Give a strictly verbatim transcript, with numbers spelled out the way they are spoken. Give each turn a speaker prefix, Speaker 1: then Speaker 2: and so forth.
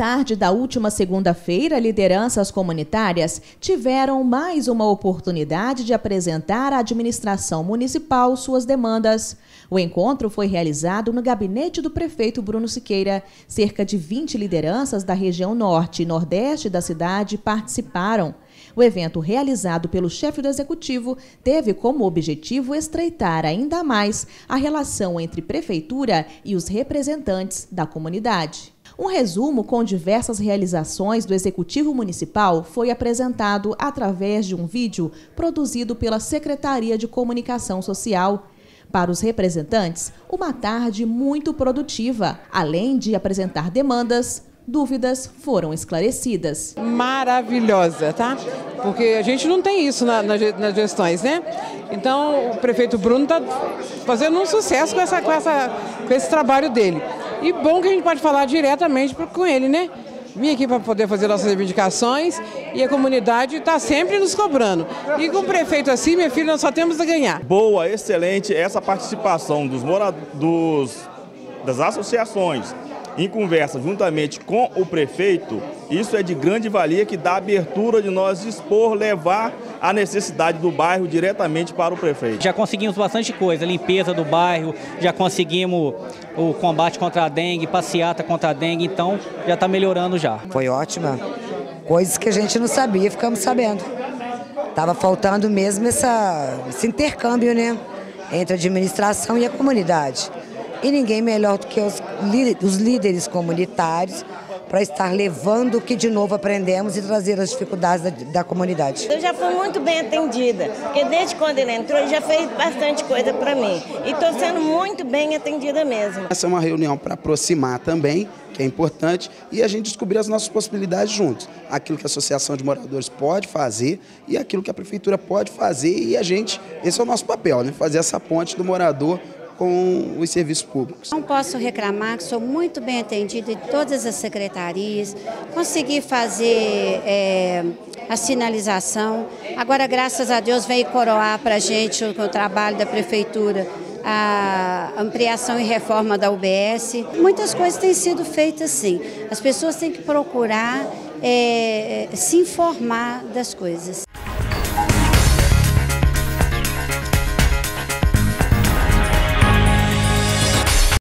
Speaker 1: tarde da última segunda-feira, lideranças comunitárias tiveram mais uma oportunidade de apresentar à administração municipal suas demandas. O encontro foi realizado no gabinete do prefeito Bruno Siqueira. Cerca de vinte lideranças da região norte e nordeste da cidade participaram. O evento, realizado pelo chefe do executivo, teve como objetivo estreitar ainda mais a relação entre prefeitura e os representantes da comunidade. Um resumo com diversas realizações do Executivo Municipal foi apresentado através de um vídeo produzido pela Secretaria de Comunicação Social. Para os representantes, uma tarde muito produtiva, além de apresentar demandas, dúvidas foram esclarecidas.
Speaker 2: Maravilhosa, tá? Porque a gente não tem isso na, na, nas gestões, né? Então o prefeito Bruno está fazendo um sucesso com, essa, com, essa, com esse trabalho dele. E bom que a gente pode falar diretamente com ele, né? Vim aqui para poder fazer nossas reivindicações e a comunidade está sempre nos cobrando. E com o prefeito assim, minha filha, nós só temos a ganhar.
Speaker 3: Boa, excelente essa participação dos moradores, das associações, em conversa juntamente com o prefeito. Isso é de grande valia, que dá abertura de nós expor, levar a necessidade do bairro diretamente para o prefeito.
Speaker 4: Já conseguimos bastante coisa, limpeza do bairro, já conseguimos o combate contra a dengue, passeata contra a dengue, então já está melhorando já.
Speaker 5: Foi ótima, coisas que a gente não sabia, ficamos sabendo. Estava faltando mesmo essa, esse intercâmbio, né, entre a administração e a comunidade. E ninguém melhor do que os, os líderes comunitários para estar levando o que de novo aprendemos e trazer as dificuldades da, da comunidade.
Speaker 6: Eu já fui muito bem atendida, porque desde quando ele entrou, ele já fez bastante coisa para mim. E estou sendo muito bem atendida mesmo.
Speaker 7: Essa é uma reunião para aproximar também, que é importante, e a gente descobrir as nossas possibilidades juntos. Aquilo que a Associação de Moradores pode fazer e aquilo que a Prefeitura pode fazer. E a gente, esse é o nosso papel, né? Fazer essa ponte do morador com os serviços públicos.
Speaker 8: Não posso reclamar, que sou muito bem atendida em todas as secretarias, consegui fazer é, a sinalização. Agora, graças a Deus, veio coroar para a gente o, o trabalho da Prefeitura, a ampliação e reforma da U B S. Muitas coisas têm sido feitas sim. As pessoas têm que procurar é, se informar das coisas.